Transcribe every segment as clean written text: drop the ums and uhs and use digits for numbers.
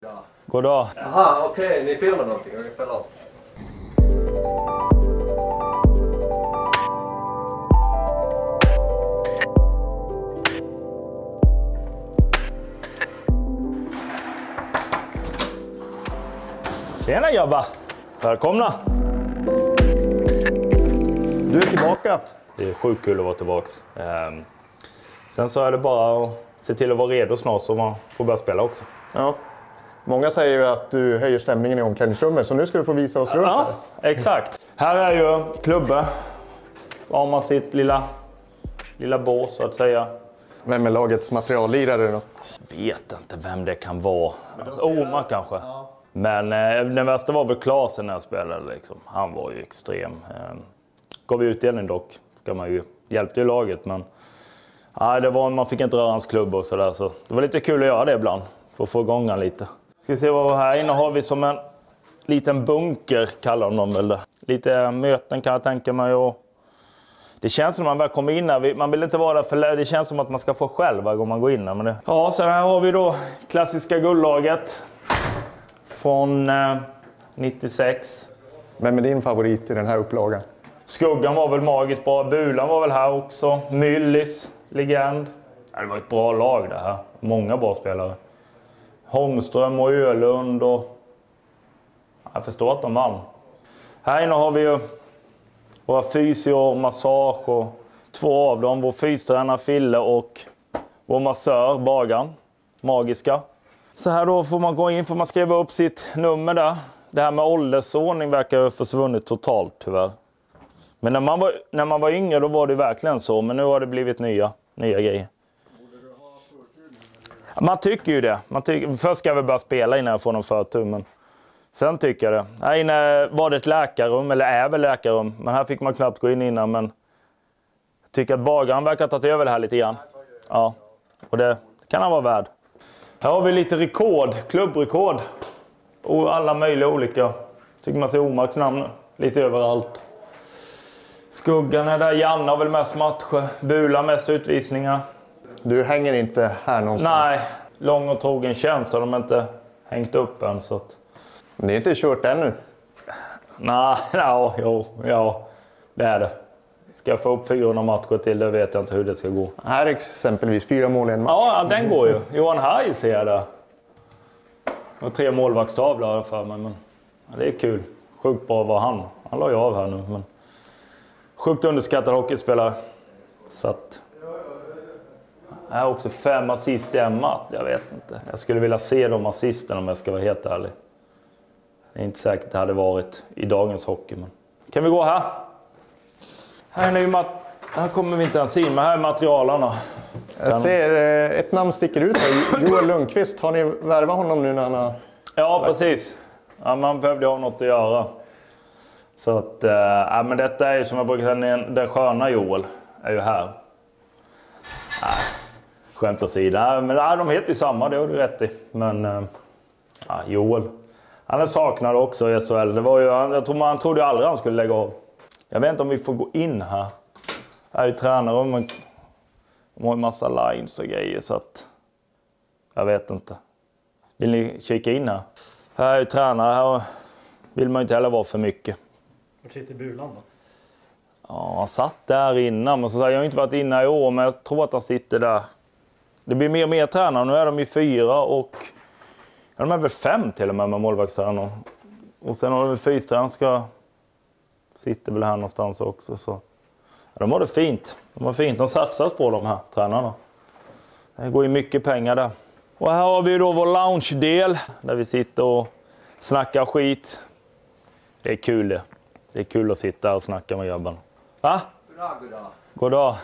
God dag. Jaha, okej. Ni filmar någonting. Jag kan fälla av. Tjena grabbar. Välkomna. Du är tillbaka. Det är sjukt kul att vara tillbaks. Sen så är det bara att se till att vara redo snart så man får börja spela också. Ja. Många säger ju att du höjer stämningen i omklädningsrummet, så nu ska du få visa oss runt Ja, här. exakt. Här är ju klubben. Har man sitt lilla bås så att säga. Vem är lagets materiallirare då? Vet inte vem det kan vara. Omar kanske. Ja. Men den värsta var väl Klasen när jag spelade. Liksom. Han var ju extrem. Gav utdelning dock. Hjälpte ju laget. Men man fick inte röra hans klubb och sådär. Så det var lite kul att göra det ibland. För att få igång han lite. Ska vi se vad här inne har vi som en liten bunker kallar de väl det. Lite möten kan jag tänka mig. Och det känns som att man väl kommer in här. Man vill inte vara där för det känns som att man ska få själv varje gång man går in här. Men det. Ja, så här har vi då klassiska guldlaget. Från 96. Vem är din favorit i den här upplagan? Skuggan var väl magiskt bra. Bulan var väl här också. Myllis, legend. Det var ett bra lag det här. Många bra spelare. Holmström och Ölund och... Jag förstår att de vann. Här inne har vi ju våra fysio och massage och två av dem. Vår fystränare Fille och vår massör Bagan. Magiska. Så här då får man gå in, får man skriva upp sitt nummer där. Det här med åldersordning verkar ha försvunnit totalt tyvärr. Men när man var yngre då var det verkligen så. Men nu har det blivit nya grejer. Man tycker ju det. Först ska vi börja spela innan jag får någon förtur. Men sen tycker jag det. Här inne var det ett läkarrum, eller är väl läkarrum. Men här fick man knappt gå in innan. Men jag tycker att Bagan verkar ha tagit över det här lite grann. Ja, och det kan han vara värd. Här har vi lite rekord, klubbrekord. Och alla möjliga olika. Tycker man ser Omarks namn lite överallt. Skuggan är där, Janne har väl mest matcher. Bula mest utvisningar. Du hänger inte här någonstans? Nej, lång och trogen tjänst har de inte hängt upp än. Så att... Det är inte kört ännu. Nej, det är det. Ska jag få upp 400 matcher till, det vet jag inte hur det ska gå. Här exempelvis 4 mål i en match. Ja, den går ju. Johan Harj ser jag där. Och 3 målvaktstavlar för mig, men det är kul. Sjukt bra var han. Han la ju av här nu, men sjukt underskattad hockeyspelare. Så att... Jag har också 5 assist i en match, jag vet inte. Jag skulle vilja se de assisten om jag ska vara helt ärlig. Det är inte säkert det hade varit i dagens hockey, men... Kan vi gå här? Här kommer vi inte ens in, men här är materialarna. Jag ser ett namn sticker ut här. Joel Lundqvist. Har ni värvat honom nu när han har... Ja, precis. Ja, man behövde ha något att göra. Så att, men detta är ju som jag brukar säga, den sköna Joel är ju här. Skämt åsido. Men de heter ju samma, det har du rätt i. Men Joel, han är saknad också i SHL. Det var ju, man trodde aldrig han skulle lägga av. Jag vet inte om vi får gå in här. Här är ju tränarrummen. De har en massa lines och grejer så att... Jag vet inte. Vill ni kika in här? Här är ju tränare. Här vill man inte heller vara för mycket. Var sitter Bulan då? Ja, han satt där innan. Men så jag har inte varit inne i år, men jag tror att han sitter där. Det blir mer och mer tränare. Nu är de ju 4 och... Ja, de är väl 5 till och med målvaktstränare. Och sen har de 4 ska... Sitter väl här någonstans också. Så. Ja, de har det fint. De satsas på de här tränarna. Det går ju mycket pengar där. Och här har vi då vår lounge-del. Där vi sitter och snackar skit. Det är kul det. Det är kul att sitta och snacka med grabbarna. Va? Goddag. Goddag.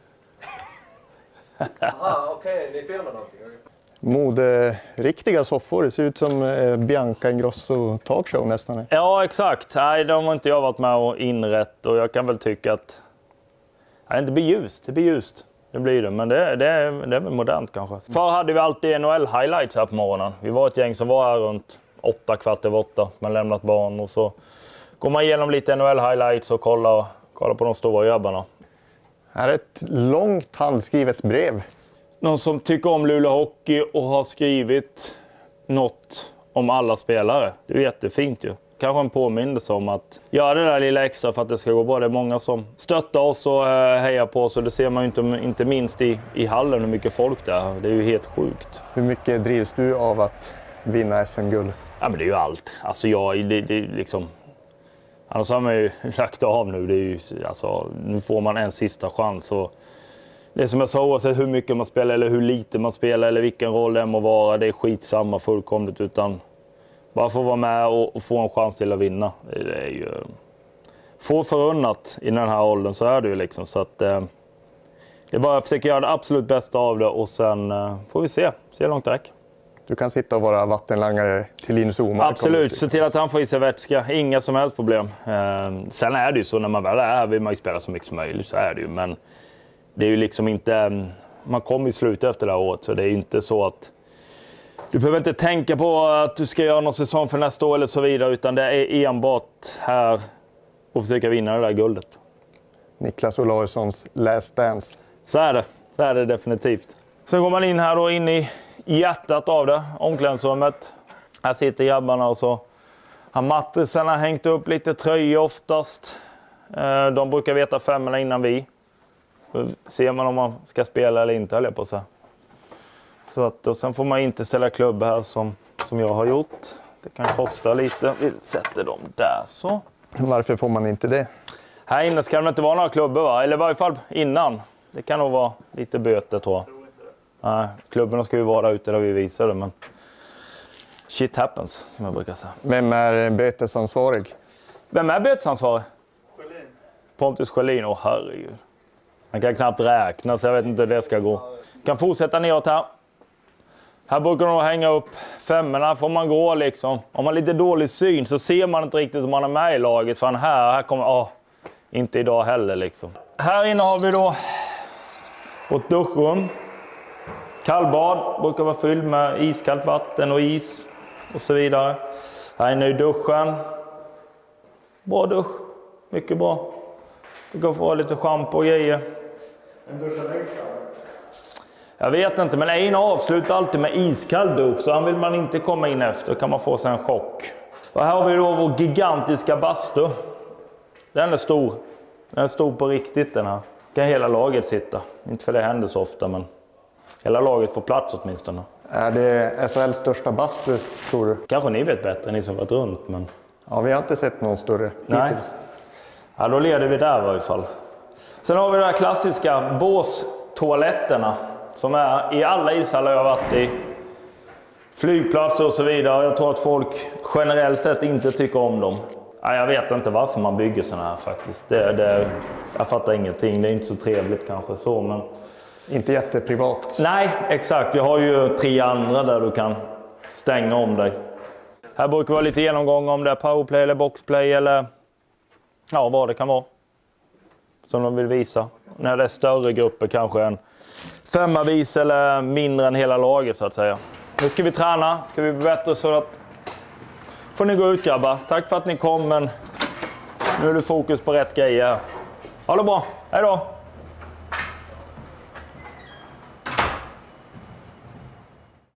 Jaha, okej. Ni filmar någonting. Riktiga soffor. Det ser ut som Bianca Ingrosso talkshow nästan. Ja, exakt. Nej, de har inte jag varit med och inrätt. Och jag kan väl tycka att... Nej, det blir ljust. Det blir ljust. Det blir det. Men det är väl modernt kanske. Förr hade vi alltid NHL-highlights här på morgonen. Vi var ett gäng som var här runt 8:15. Man lämnat barn och så går man igenom lite NHL-highlights och kollar på de stora grabbarna. Här är ett långt handskrivet brev. Någon som tycker om Luleå Hockey och har skrivit något om alla spelare. Det är jättefint ju. Kanske en påminnelse om att göra det där lilla extra för att det ska gå bra. Det är många som stöttar oss och hejar på oss. Och det ser man ju inte minst i hallen hur mycket folk det är. Det är ju helt sjukt. Hur mycket drivs du av att vinna SM-guld? Ja, men det är ju allt. Alltså det är liksom... Annars har man ju lagt av nu. Det är ju, alltså, nu får man en sista chans. Och det är som jag sa, oavsett hur mycket man spelar eller hur lite man spelar eller vilken roll det må vara. Det är skitsamma fullkomligt, utan bara få vara med och få en chans till att vinna. Det är ju få förunnat i den här åldern, så är det ju liksom. Så att det är bara att försöka göra det absolut bästa av det och sen får vi se hur långt det räcker. Du kan sitta och vara vattenlangare till Linus Omark. Absolut, se till att han får i sig vätska. Inga som helst problem. Sen är det ju så när man väl är här vill man ju spela så mycket som möjligt, så är det ju. Men det är ju liksom inte... Man kommer i slutet efter det här året, så det är ju inte så att... Du behöver inte tänka på att du ska göra någon säsong för nästa år eller så vidare, utan det är enbart här och försöka vinna det där guldet. Niklas Olaussons last dance. Så är det definitivt. Sen går man in här då, in i hjärtat av det, omklädningsrummet. Här sitter grabbarna och så har mattisarna hängt upp lite tröjor oftast. De brukar veta femmorna innan vi. Då ser man om man ska spela eller inte, höll jag på så. Så att, och sen får man inte ställa klubb här som jag har gjort. Det kan kosta lite. Vi sätter dem där så. Varför får man inte det? Här inne ska det inte vara några klubbor, va? Eller i varje fall innan. Det kan nog vara lite böter, tror jag. Nej, klubbarna ska ju vara där ute där vi visar det, men shit happens, som jag brukar säga. Vem är bötesansvarig? Vem är bötesansvarig? Sjölin. Pontus Sjölin, åh herregud. Han kan knappt räkna, så jag vet inte hur det ska gå. Kan fortsätta neråt här. Här brukar de hänga upp femmorna, får man gå liksom. Om man har lite dålig syn så ser man inte riktigt om man är med i laget. För här kommer, inte idag heller liksom. Här inne har vi då vårt duschrum. Kallbad brukar vara fylld med iskallt vatten och is och så vidare. Här inne i duschen. Bra dusch, mycket bra. Du kan få lite schampo och grejer. En duschar längst där? Jag vet inte, men en avslutar alltid med iskall dusch, så han vill man inte komma in efter, kan man få sig en chock. Och här har vi då vår gigantiska bastu. Den är stor. Den är stor på riktigt, den här. Kan hela laget sitta. Inte för det händer så ofta, men hela laget får plats åtminstone. Är det SHLs största bastu, tror du? Kanske ni vet bättre, ni som varit runt, men... Ja, vi har inte sett någon större hittills. Ja, då leder vi där i varje fall. Sen har vi de här klassiska båstoaletterna som är i alla ishallar jag har varit i. Flygplatser och så vidare. Jag tror att folk generellt sett inte tycker om dem. Ja, jag vet inte varför man bygger sådana här faktiskt. Jag fattar ingenting. Det är inte så trevligt kanske så, men... Inte jätteprivat. Nej, exakt. Vi har ju 3 andra där du kan stänga om dig. Här brukar det vara lite genomgång om det är powerplay eller boxplay eller ja, vad det kan vara. Som de vill visa. När det är större grupper, kanske en 5-vis eller mindre än hela laget så att säga. Nu ska vi träna, ska vi bli bättre, så att får ni gå ut grabbar. Tack för att ni kom, men nu är det fokus på rätt grejer. Ha det bra, hej då!